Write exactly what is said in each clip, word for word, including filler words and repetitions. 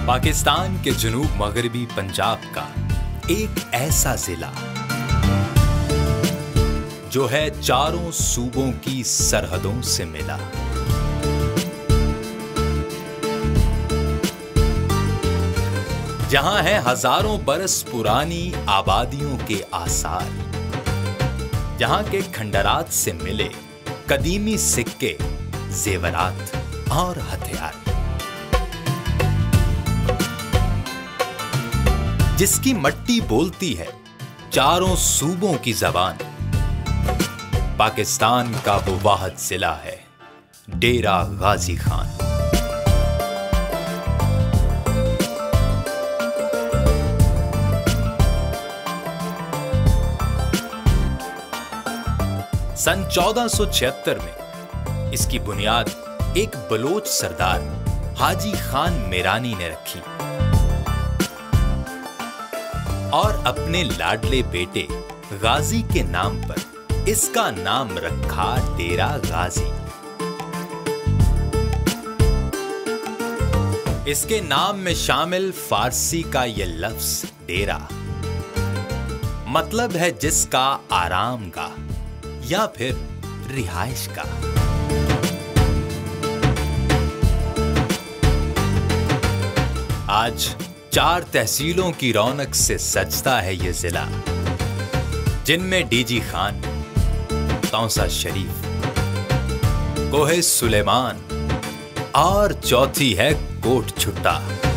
पाकिस्तान के जुनूब मगरबी पंजाब का एक ऐसा जिला जो है चारों सूबों की सरहदों से मिला। जहां है हजारों बरस पुरानी आबादियों के आसार, जहां के खंडरात से मिले कदीमी सिक्के, जेवरात और हथियार, जिसकी मट्टी बोलती है चारों सूबों की जबान। पाकिस्तान का वो वाहिद जिला है डेरा गाजी खान। सन चौदह सौ छिहत्तर में इसकी बुनियाद एक बलोच सरदार हाजी खान मेरानी ने रखी और अपने लाडले बेटे गाजी के नाम पर इसका नाम रखा डेरा गाजी। इसके नाम में शामिल फारसी का यह लफ्ज डेरा मतलब है जिसका आराम का या फिर रिहाइश का। आज चार तहसीलों की रौनक से सजता है ये जिला, जिनमें डीजी खान, तौसा शरीफ, कोहे सुलेमान और चौथी है कोट छुट्टा।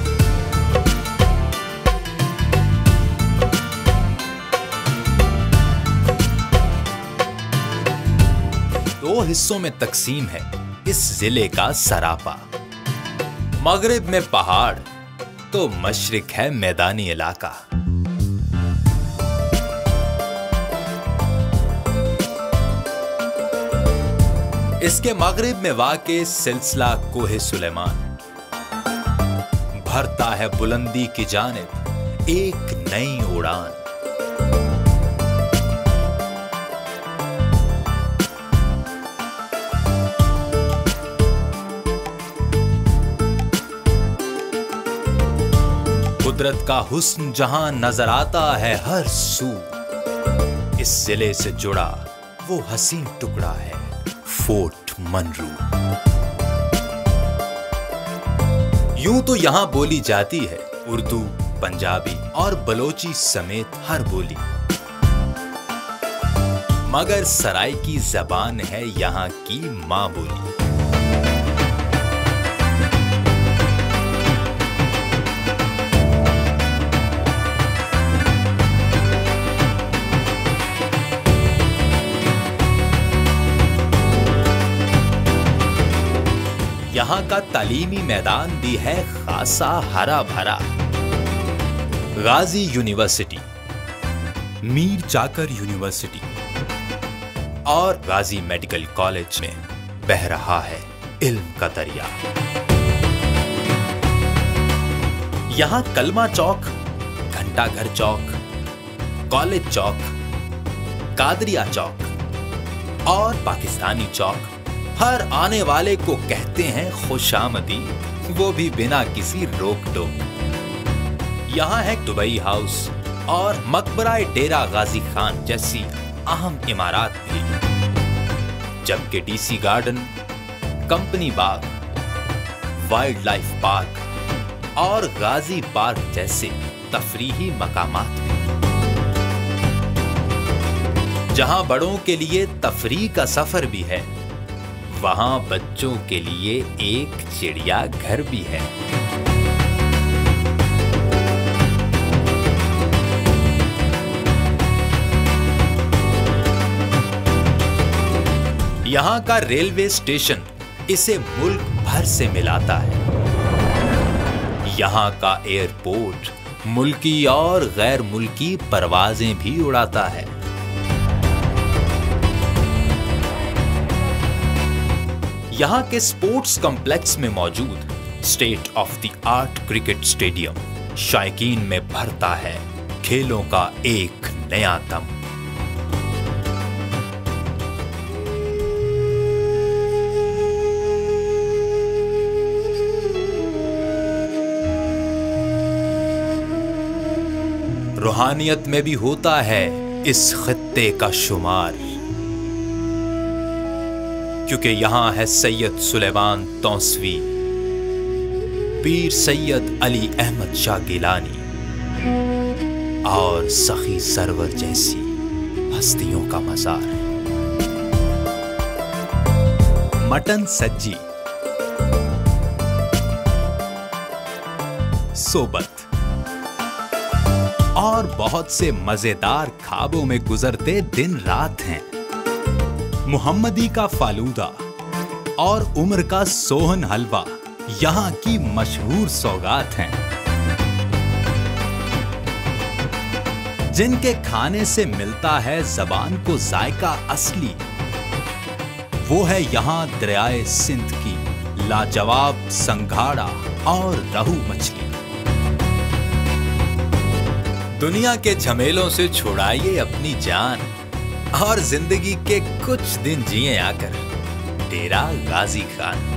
दो हिस्सों में तकसीम है इस जिले का सरापा। मगरिब में पहाड़ तो मशरिक है मैदानी इलाका। इसके मगरिब में वाक़े सिलसिला कोहे सुलेमान भरता है बुलंदी की जानिब एक नई उड़ान। कुदरत का हुस्न जहां नजर आता है हर सू, इस जिले से जुड़ा वो हसीन टुकड़ा है फोर्ट मनरू। यूं तो यहां बोली जाती है उर्दू, पंजाबी और बलोची समेत हर बोली, मगर सराइकी जबान है यहां की मां बोली। यहाँ का तालीमी मैदान भी है खासा हरा भरा। गाजी यूनिवर्सिटी, मीर जाकर यूनिवर्सिटी और गाजी मेडिकल कॉलेज में बह रहा है इल्म का दरिया। यहाँ कलमा चौक, घंटाघर चौक, कॉलेज चौक, कादरिया चौक और पाकिस्तानी चौक हर आने वाले को कहते हैं खुशामदी, वो भी बिना किसी रोक टोक। यहाँ है दुबई हाउस और मकबरा डेरा गाजी खान जैसी अहम इमारत भी, जबकि डीसी गार्डन, कंपनी बाग, वाइल्ड लाइफ पार्क और गाजी पार्क जैसे तफरीही मकामात भी। जहां बड़ों के लिए तफरीह का सफर भी है, वहां बच्चों के लिए एक चिड़िया घर भी है। यहां का रेलवे स्टेशन इसे मुल्क भर से मिलाता है। यहां का एयरपोर्ट मुल्की और गैर मुल्की परवाजें भी उड़ाता है। यहाँ के स्पोर्ट्स कॉम्प्लेक्स में मौजूद state of the art cricket stadium शायकीन में भरता है खेलों का एक नया दम। रूहानियत में भी होता है इस खित्ते का शुमार, क्योंकि यहां है सैयद सुलेमान तौसवी, पीर सैयद अली अहमद शाह गिलानी और सखी सरवर जैसी हस्तियों का मजार। मटन सज्जी, सोबत और बहुत से मजेदार ख्वाबों में गुजरते दिन रात हैं। मुहम्मदी का फालूदा और उम्र का सोहन हलवा यहां की मशहूर सौगात हैं। जिनके खाने से मिलता है जबान को जायका असली, वो है यहां दरियाए सिंध की लाजवाब संघाड़ा और रहू मछली। दुनिया के झमेलों से छुड़ाइए अपनी जान और जिंदगी के कुछ दिन जिए आकर। डेरा गाजी खान।